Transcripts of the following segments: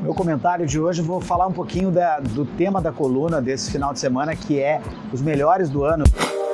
Meu comentário de hoje, eu vou falar um pouquinho do tema da coluna desse final de semana, que é os melhores do ano.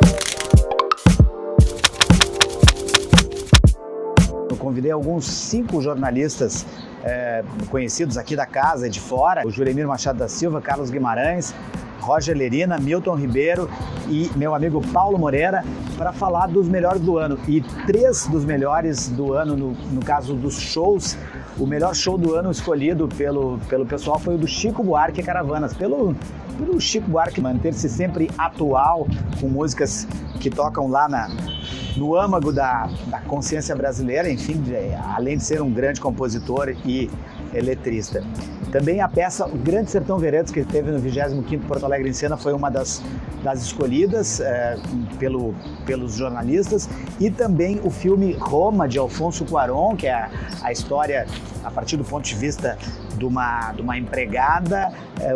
Eu convidei alguns 5 jornalistas conhecidos aqui da casa e de fora, o Juremir Machado da Silva, Carlos Guimarães, Roger Lerina, Milton Ribeiro e meu amigo Paulo Moreira, para falar dos melhores do ano. E 3 dos melhores do ano, no caso dos shows, o melhor show do ano escolhido pelo pessoal foi o do Chico Buarque e Caravanas. Pelo Chico Buarque manter-se sempre atual, com músicas que tocam lá no âmago da consciência brasileira, enfim, além de ser um grande compositor e eletrista. Também a peça O Grande Sertão Veredas, que teve no 25º Porto Alegre em Cena, foi uma das escolhidas pelos jornalistas, e também o filme Roma, de Alfonso Cuarón, que é a história a partir do ponto de vista de uma empregada,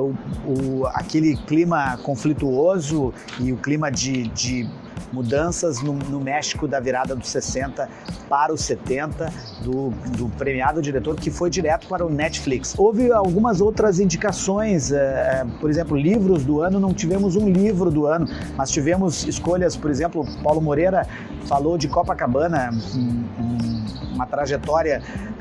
aquele clima conflituoso e o clima de mudanças no México da virada dos 60 para os 70, do premiado diretor, que foi direto para o Netflix. Houve algumas outras indicações, por exemplo, livros do ano. Não tivemos um livro do ano, mas tivemos escolhas. Por exemplo, Paulo Moreira falou de Copacabana, uma trajetória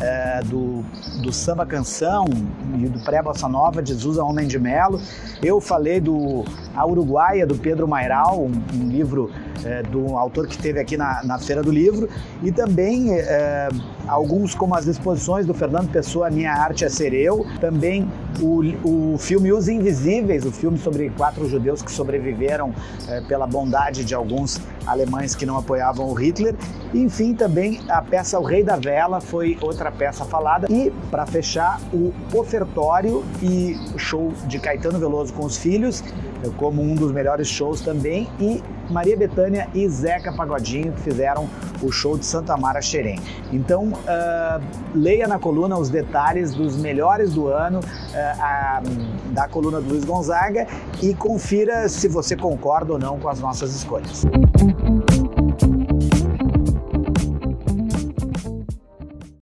do samba canção e do pré-bossa nova de Zusa Homem de Melo. Eu falei A Uruguaia, do Pedro Mairal, um livro do autor que esteve aqui na Feira do Livro, e também alguns, como as exposições do Fernando Pessoa, Minha Arte é Ser Eu, também o filme Os Invisíveis, o filme sobre 4 judeus que sobreviveram pela bondade de alguns alemães que não apoiavam o Hitler. Enfim, também a peça O Rei da Vela foi outra peça falada. E, para fechar, o Ofertório e o show de Caetano Veloso com os Filhos, como um dos melhores shows também, e Maria Bethânia e Zeca Pagodinho, que fizeram o show de Santa Amara Xerém. Então, leia na coluna os detalhes dos melhores do ano, da coluna do Luiz Gonzaga, e confira se você concorda ou não com as nossas escolhas.